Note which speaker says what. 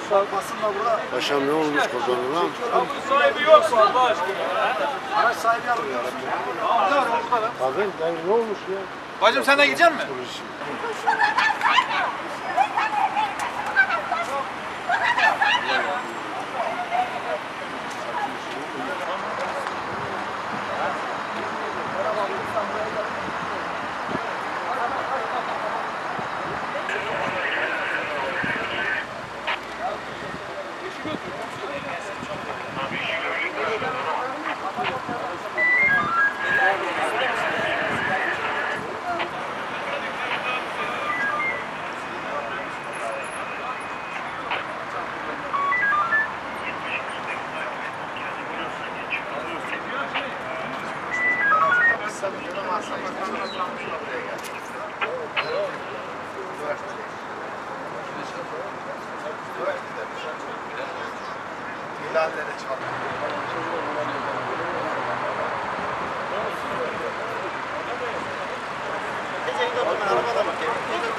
Speaker 1: Paşam ne olmuş kozanı lan?
Speaker 2: Bu sahibi yok mu Allah aşkına?
Speaker 3: Araç sahibi alıyor.
Speaker 1: Abi ne olmuş ya?
Speaker 2: Bacım sen de gidecek misin?
Speaker 3: İlerlere çalıyor. Arabada bak.